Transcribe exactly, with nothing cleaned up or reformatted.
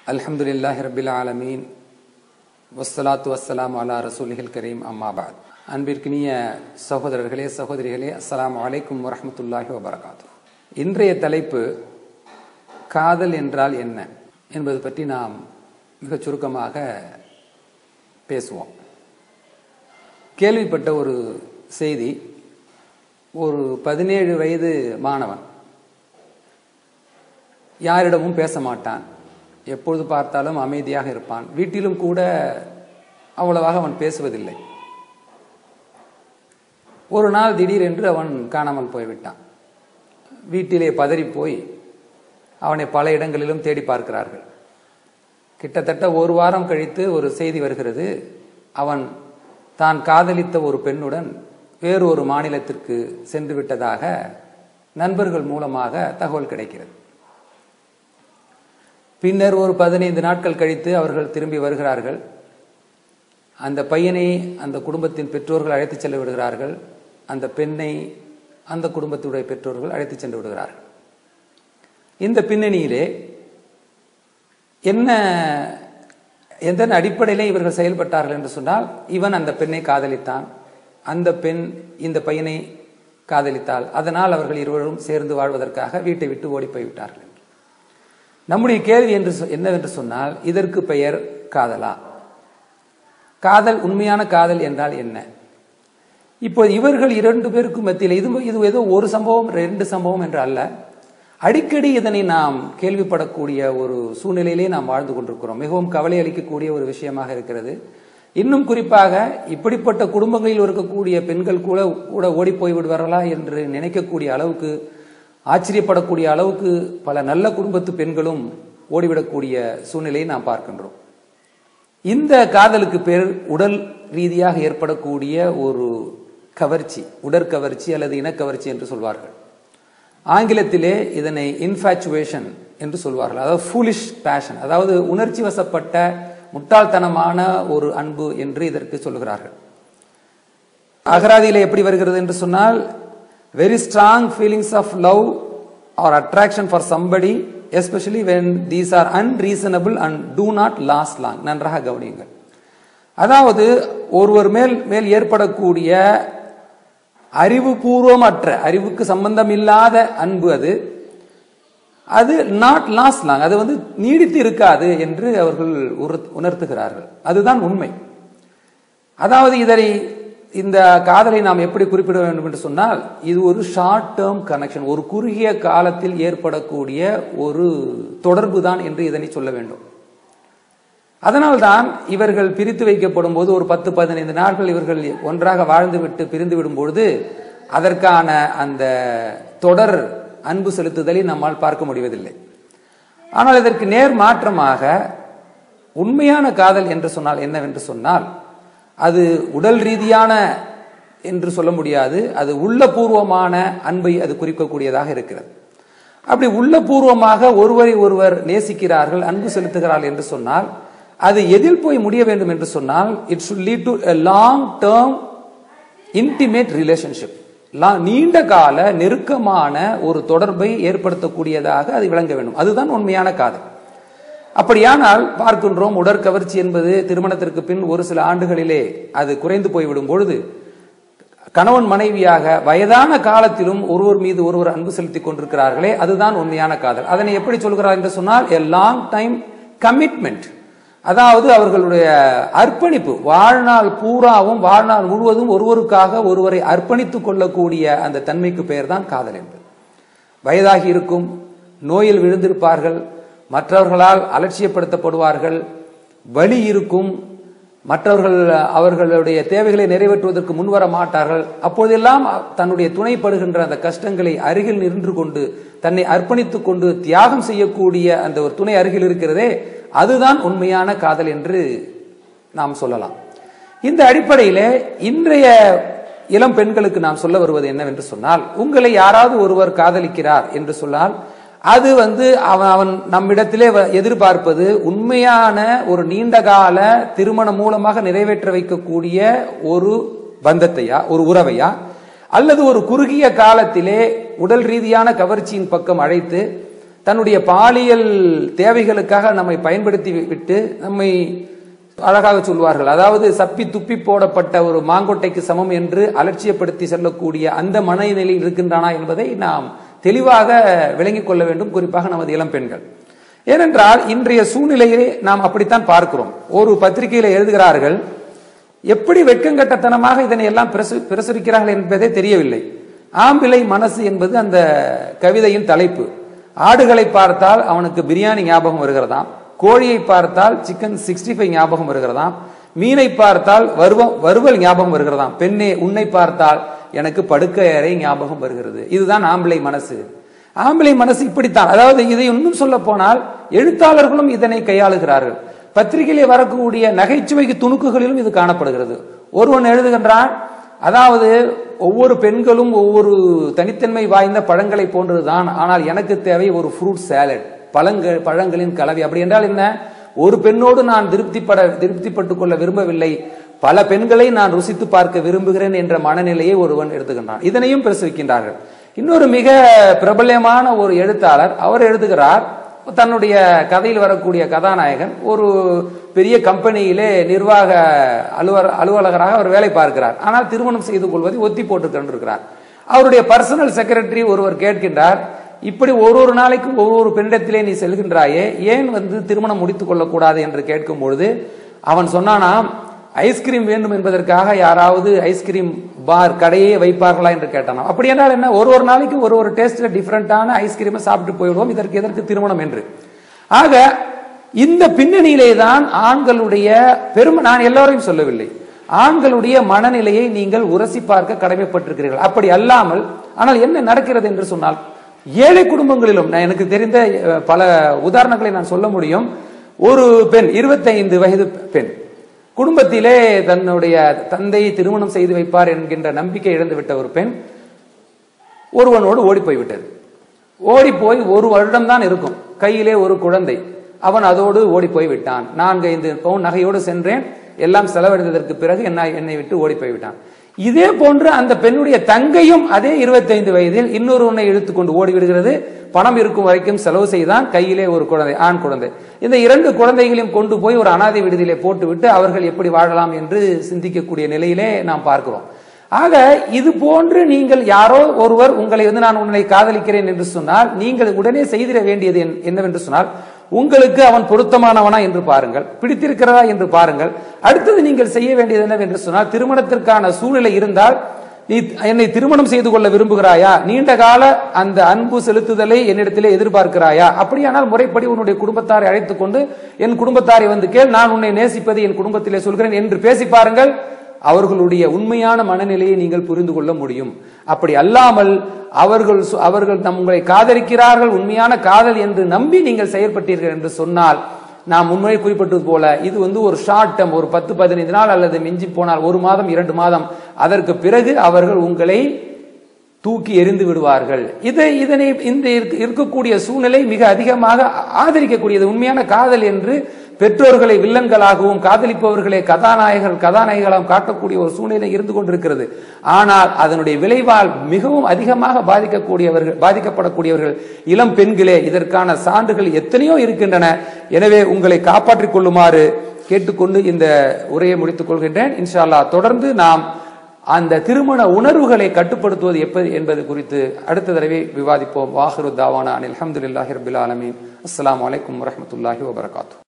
அல்ஹம்துலில்லாஹி ரப்பில் ஆலமீன் வஸ்ஸலாத்து வஸ்ஸலாமு அலா ரசூலிஹில் கரீம் அம்மா பஅத். அன்பிற்கினிய சகோதரர்களே சகோதரிகளே, அஸ்ஸலாமு அலைக்கும் வரஹ்மத்துல்லாஹி வபரகாத்துஹு. இன்றைய தலைப்பு காதல் என்றால் என்ன என்பது பற்றி நாம் மிகச் சுருக்கமாக பேசுவோம். கேள்விப்பட்ட ஒரு செய்தி, ஒரு பதினேழு வயது மாணவன், யாரிடமும் பேச மாட்டான், எப்பொழுது பார்த்தாலும் அமைதியாக இருப்பான், வீட்டிலும் கூட அவ்வளவாக அவன் பேசுவதில்லை. ஒரு நாள் திடீரென்று அவன் காணாமல் போய்விட்டான். வீட்டிலே பதறி போய் அவனை பல இடங்களிலும் தேடி பார்க்கிறார்கள். கிட்டத்தட்ட ஒரு வாரம் கழித்து ஒரு செய்தி வருகிறது, அவன் தான் காதலித்த ஒரு பெண்ணுடன் வேறு ஒரு மாநிலத்திற்கு சென்று விட்டதாக நண்பர்கள் மூலமாக தகவல் கிடைக்கிறது. பின்னர் ஒரு பதினைந்து நாட்கள் கழித்து அவர்கள் திரும்பி வருகிறார்கள். அந்த பையனை அந்த குடும்பத்தின் பெற்றோர்கள் அழைத்து சென்று விடுகிறார்கள். அந்த பெண்ணை அந்த குடும்பத்துடைய பெற்றோர்கள் அழைத்து சென்று விடுகிறார்கள். இந்த பின்னணியிலே என்ன, எதன் அடிப்படையிலே இவர்கள் செயல்பட்டார்கள் என்று சொன்னால், இவன் அந்த பெண்ணை காதலித்தான், அந்த பெண் இந்த பையனை காதலித்தாள், அதனால் அவர்கள் இருவரும் சேர்ந்து வாழ்வதற்காக வீட்டை விட்டு ஓடி போய்விட்டார்கள். நம்முடைய கேள்வி என்று என்னவென்று சொன்னால், இதற்கு பெயர் காதலா? காதல், உண்மையான காதல் என்றால் என்ன? இப்போ இவர்கள் இரண்டு பேருக்கும் மத்தியில் இது இது ஏதோ ஒரு சம்பவம் ரெண்டு சம்பவம் என்று அல்ல, அடிக்கடி இதனை நாம் கேள்விப்படக்கூடிய ஒரு சூழ்நிலையிலே நாம் வாழ்ந்து கொண்டிருக்கிறோம். மிகவும் கவலை அளிக்கக்கூடிய ஒரு விஷயமாக இருக்கிறது. இன்னும் குறிப்பாக இப்படிப்பட்ட குடும்பங்களில் இருக்கக்கூடிய பெண்கள் கூட கூட ஓடி போய் விடுவார்களா என்று நினைக்கக்கூடிய அளவுக்கு, ஆச்சரியப்படக்கூடிய அளவுக்கு பல நல்ல குடும்பத்து பெண்களும் ஓடிவிடக்கூடிய சூழ்நிலையை நாம் பார்க்கின்றோம். இந்த காதலுக்கு பேர் உடல் ரீதியாக ஏற்படக்கூடிய ஒரு கவர்ச்சி, உடற்கவர்ச்சி அல்லது இனக்கவர்ச்சி என்று சொல்வார்கள். ஆங்கிலத்திலே இதனை இன்ஃபாச்சுவேஷன் என்று சொல்வார்கள், அதாவது ஃபூலிஷ் பேஷன், அதாவது உணர்ச்சி வசப்பட்ட முட்டாள்தனமான ஒரு அன்பு என்று இதற்கு சொல்கிறார்கள். அகராதியிலே எப்படி வருகிறது என்று சொன்னால், very strong feelings of love or attraction for somebody, especially when these are unreasonable and do not last long. நன்றாக கவனியுங்கள். அதாவது ஒருவர் மேல் மேல் ஏற்படக்கூடிய அறிவுபூர்வமற்ற, அறிவுக்கு சம்பந்தம் இல்லாத அன்பு, அது அது நாட் லாஸ்ட் லாங், அது வந்து நீடித்து இருக்காது என்று அவர்கள் உணர்த்துகிறார்கள். அதுதான் உண்மை. அதாவது இதனை, இந்த காதலை நாம் எப்படி குறிப்பிட வேண்டும் என்று சொன்னால், இது ஒரு ஷார்ட் டேர்ம் கனெக்ஷன், ஒரு குறுகிய காலத்தில் ஏற்படக்கூடிய ஒரு தொடர்பு தான் என்று இதனை சொல்ல வேண்டும். அதனால்தான் இவர்கள் பிரித்து வைக்கப்படும் போது, ஒரு பத்து பதினைந்து நாட்கள் இவர்கள் ஒன்றாக வாழ்ந்து விட்டு பிரிந்து விடும் பொழுது அதற்கான அந்த தொடர் அன்பு செலுத்துதலை நம்மால் பார்க்க முடிவதில்லை. ஆனால் இதற்கு நேர் மாற்றமாக உண்மையான காதல் என்று சொன்னால் என்னவென்று சொன்னால், அது உடல் ரீதியான என்று சொல்ல முடியாது, அது உள்ளபூர்வமான அன்பை அது குறிக்கக்கூடியதாக இருக்கிறது. அப்படி உள்ளபூர்வமாக ஒருவரை ஒருவர் நேசிக்கிறார்கள், அன்பு செலுத்துகிறார்கள் என்று சொன்னால், அது எதில் போய் முடிய வேண்டும் என்று சொன்னால், it should lead to a long term intimate relationship, நீண்ட கால நெருக்கமான ஒரு தொடர்பை ஏற்படுத்தக்கூடியதாக அது விளங்க வேண்டும். அதுதான் உண்மையான காதல். அப்படியானால் பார்க்கின்றோம், உடற்கவர்ச்சி என்பது திருமணத்திற்கு பின் ஒரு சில ஆண்டுகளிலே அது குறைந்து போய்விடும் பொழுது, கணவன் மனைவியாக வயதான காலத்திலும் ஒருவர் மீது ஒருவர் அன்பு செலுத்திக் கொண்டிருக்கிறார்களே, அதுதான் உண்மையான காதல். அதனை எப்படி சொல்கிறார் என்று சொன்னால், எ லாங் டைம் கமிட்மெண்ட், அதாவது அவர்களுடைய அர்ப்பணிப்பு, வாழ்நாள் பூராவும் வாழ்நாள் முழுவதும் ஒருவருக்காக ஒருவரை அர்ப்பணித்துக் கொள்ளக்கூடிய அந்த தன்மைக்கு பெயர் தான் காதல் என்பது. வயதாகி இருக்கும், நோயில் விழுந்திருப்பார்கள், மற்றவர்களால் அலட்சியப்படுத்தப்படுவார்கள், வலி இருக்கும், மற்றவர்கள் அவர்களுடைய தேவைகளை நிறைவேற்றுவதற்கு முன்வர மாட்டார்கள். அப்போதெல்லாம் தன்னுடைய துணைப்படுகின்ற அந்த கஷ்டங்களை அருகில் நின்று கொண்டு தன்னை அர்ப்பணித்துக் கொண்டு தியாகம் செய்யக்கூடிய அந்த ஒரு துணை அருகில் இருக்கிறதே, அதுதான் உண்மையான காதல் என்று நாம் சொல்லலாம். இந்த அடிப்படையிலே இன்றைய இளம் பெண்களுக்கு நாம் சொல்ல வருவது என்னவென்று சொன்னால், உங்களை யாராவது ஒருவர் காதலிக்கிறார் என்று சொன்னால், அது வந்து அவன் அவன் நம்மிடத்திலே எதிர்பார்ப்பது உண்மையான ஒரு நீண்டகால திருமணம் மூலமாக நிறைவேற்ற வைக்கக்கூடிய ஒரு பந்தத்தையா, ஒரு உறவையா, அல்லது ஒரு குறுகிய காலத்திலே உடல் ரீதியான கவர்ச்சியின் பக்கம் அழைத்து தன்னுடைய பாலியல் தேவைகளுக்காக நம்மை பயன்படுத்தி விட்டு நம்மை அழகாக சொல்வார்கள், அதாவது சப்பி துப்பி போடப்பட்ட ஒரு மாங்கொட்டைக்கு சமம் என்று அலட்சியப்படுத்தி செல்லக்கூடிய அந்த மனநிலையில் இருக்கின்றனா என்பதை நாம் தெளிவாக விளங்கிக் கொள்ள வேண்டும், குறிப்பாக நமது இளம் பெண்கள். ஏனென்றால் இன்றைய சூழ்நிலையை நாம் அப்படித்தான் பார்க்கிறோம். ஒரு பத்திரிகையில எழுதுகிறார்கள், எப்படி வெட்கங்கட்டத்தனமாக இதனை எல்லாம் பிரசுரிக்கிறார்கள் என்பதே தெரியவில்லை. ஆம்பிளை மனசு என்பது அந்த கவிதையின் தலைப்பு. ஆடுகளை பார்த்தால் அவனுக்கு பிரியாணி ஞாபகம் வருகிறதாம், கோழியை பார்த்தால் சிக்கன் சிக்ஸ்டி ஃபைவ் ஞாபகம் வருகிறதாம், மீனை பார்த்தால் வறுவல் ஞாபகம் வருகிறதாம், பெண்ணே உன்னை பார்த்தால் எனக்கு படுக்கை அறை ஞாபகம் வருகிறது. இதுதான் ஆம்பிளை மனசு. ஆம்பிளை மனசு இப்படித்தான். அதாவது இதை இன்னும் சொல்ல போனால் எழுத்தாளர்களும் இதனை கையாளுகிறார்கள். பத்திரிகையிலே வரக்கூடிய நகைச்சுவைக்கு துணுக்குகளிலும் இது காணப்படுகிறது. ஒருவன் எழுதுகின்றான், அதாவது ஒவ்வொரு பெண்களும் ஒவ்வொரு தனித்தன்மை வாய்ந்த பழங்களை போன்றதுதான், ஆனால் எனக்கு தேவை ஒரு ஃப்ரூட் சாலட், பழங்கள் பழங்களின் கலவை. அப்படி என்றால் என்ன? ஒரு பெண்ணோடு நான் திருப்திப்பட திருப்திப்பட்டுக் கொள்ள விரும்பவில்லை, பல பெண்களை நான் ருசித்து பார்க்க விரும்புகிறேன் என்ற மனநிலையை ஒருவன் எடுத்துக்கின்றான். இதனையும் பிரசுரிக்கின்றார்கள். இன்னொரு மிக பிரபல்யமான ஒரு எழுத்தாளர், அவர் எழுதுகிறார், தன்னுடைய கதையில் வரக்கூடிய கதாநாயகன் ஒரு பெரிய கம்பெனியிலே நிர்வாக அலுவலர் அலுவலகராக அவர் வேலை பார்க்கிறார். ஆனால் திருமணம் செய்து கொள்வதை ஒத்தி போட்டு கொண்டிருக்கிறார். அவருடைய பர்சனல் செக்ரட்டரி ஒருவர் கேட்கின்றார், இப்படி ஒரு ஒரு நாளைக்கும் ஒரு ஒரு பெண்ணிடத்திலே நீ செல்கின்றாயே, ஏன் வந்து திருமணம் முடித்துக் கொள்ளக்கூடாது என்று கேட்கும் பொழுது அவன் சொன்னானாம், ஐஸ்கிரீம் வேண்டும் என்பதற்காக யாராவது ஐஸ்கிரீம் பார் கடையே வைப்பார்களா என்று கேட்டானாம். அப்படி என்றால் என்ன? ஒரு ஒரு நாளைக்கு ஒரு ஒரு டேஸ்ட்ல டிஃபரெண்டான ஐஸ்கிரீமை சாப்பிட்டு போய்விடுவோம், இதற்கு எதற்கு திருமணம் என்று. ஆக இந்த பின்னணியிலே தான் ஆண்களுடைய பெரும், நான் எல்லாரையும் சொல்லவில்லை, ஆண்களுடைய மனநிலையை நீங்கள் உரசி பார்க்க கடமைப்பட்டிருக்கிறீர்கள். அப்படி அல்லாமல், ஆனால் என்ன நடக்கிறது என்று சொன்னால், ஏழை குடும்பங்களிலும் நான் எனக்கு தெரிந்த பல உதாரணங்களை நான் சொல்ல முடியும். ஒரு பெண், இருபத்தி ஐந்து வயது பெண், குடும்பத்திலே தன்னுடைய தந்தையை திருமணம் செய்து வைப்பார் என்கின்ற நம்பிக்கை இழந்துவிட்ட ஒரு பெண் ஒருவனோடு ஓடி போய்விட்டது. ஓடி போய் ஒரு வருடம் தான் இருக்கும், கையிலே ஒரு குழந்தை, அவன் அதோடு ஓடி போய்விட்டான். நான்கு ஐந்து பவுன் நகையோடு சென்றேன், எல்லாம் செலவழித்ததற்கு பிறகு என்ன என்னை விட்டு ஓடி போய்விட்டான். இதே போன்று அந்த பெண்ணுடைய தங்கையும் அதே இருபத்தி ஐந்து வயதில் இன்னொருவனை இழுத்துக்கொண்டு ஓடிவிடுகிறது. பணம் இருக்கும் வரைக்கும் செலவு செய்தான், கையிலே ஒரு குழந்தை, ஆண் குழந்தை. இந்த இரண்டு குழந்தைகளையும் கொண்டு போய் ஒரு அனாதை விடுதியிலே போட்டுவிட்டு அவர்கள் எப்படி வாழலாம் என்று சிந்திக்கக்கூடிய நிலையிலே நாம் பார்க்கிறோம். ஆக இது போன்று நீங்கள் யாரோ ஒருவர் உங்களை வந்து நான் உன்னை காதலிக்கிறேன் என்று சொன்னால் நீங்கள் உடனே செய்திட வேண்டியது என்னவென்று சொன்னால், உங்களுக்கு அவன் பொருத்தமானவனா என்று பாருங்கள், பிடித்திருக்கிறதா என்று பாருங்கள். அடுத்தது நீங்கள் செய்ய வேண்டியது என்னவென்று சொன்னால், திருமணத்திற்கான சூழ்நிலை இருந்தால் நீ என்னை திருமணம் செய்து கொள்ள விரும்புகிறாயா, நீண்ட கால அந்த அன்பு செலுத்துதலை என்னிடத்திலே எதிர்பார்க்கிறாயா, அப்படியானால் முறைப்படி உன்னுடைய குடும்பத்தாரை அழைத்துக் கொண்டு என் குடும்பத்தாரை வந்து கேள், நான் உன்னை நேசிப்பதை என் குடும்பத்திலே சொல்கிறேன் என்று பேசி பாருங்கள். அவர்களுடைய உண்மையான மனநிலையை நீங்கள் புரிந்து கொள்ள முடியும். அப்படி அல்லாமல் அவர்கள் அவர்கள் உங்களை காதலிக்கிறார்கள், உண்மையான காதல் என்று நம்பி நீங்கள் செயல்பட்டீர்கள் என்று சொன்னால், நாம் முன்வரை குறிப்பிட்டது போல இது வந்து ஒரு ஷார்ட் டேர்ம், ஒரு பத்து பதினைந்து நாள் அல்லது மிஞ்சி போனால் ஒரு மாதம் இரண்டு மாதம், அதற்கு பிறகு அவர்கள் உங்களை தூக்கி எறிந்து விடுவார்கள். இதை இதனை இந்த இருக்கக்கூடிய சூழ்நிலை மிக அதிகமாக ஆதரிக்கக்கூடியது. உண்மையான காதல் என்று பெற்றோர்களை வில்லன்களாகவும் காதலிப்பவர்களை கதாநாயகர்கள் கதாநாயகர்களாகவும் காட்டக்கூடிய ஒரு சூழ்நிலை இருந்து கொண்டிருக்கிறது. ஆனால் அதனுடைய விளைவால் மிகவும் அதிகமாக பாதிக்கக்கூடியவர்கள் பாதிக்கப்படக்கூடியவர்கள் இளம் பெண்களே. இதற்கான சான்றுகள் எத்தனையோ இருக்கின்றன. எனவே உங்களை காப்பாற்றிக் கொள்ளுமாறு கேட்டுக்கொண்டு இந்த உரையை முடித்துக் கொள்கின்றேன். இன்ஷா அல்லாஹ் தொடர்ந்து நாம் அந்த திருமண உணர்வுகளை கட்டுப்படுத்துவது எப்படி என்பது குறித்து அடுத்த தடவை விவாதிப்போம். வாஹிரு தாவானா அல்ஹம்துலில்லாஹி ரப்பில் ஆலமீன். அஸ்ஸலாமு அலைக்கும் வரஹ்மத்துல்லாஹி வபரகாத்துஹு.